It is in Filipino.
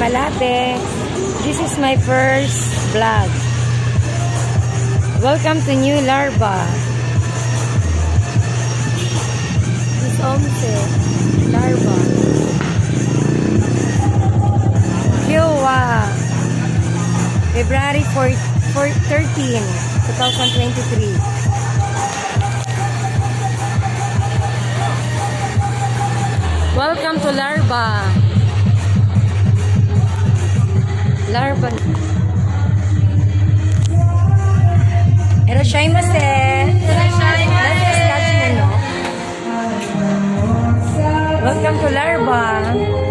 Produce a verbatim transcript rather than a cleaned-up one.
Malate. This is my first vlog. Welcome to New Larva. This is Omse Larva. Kiowa. February thirteenth, twenty twenty-three. Welcome to Larva. Larva. Erashaimase. Erashaimase. Welcome to Larva.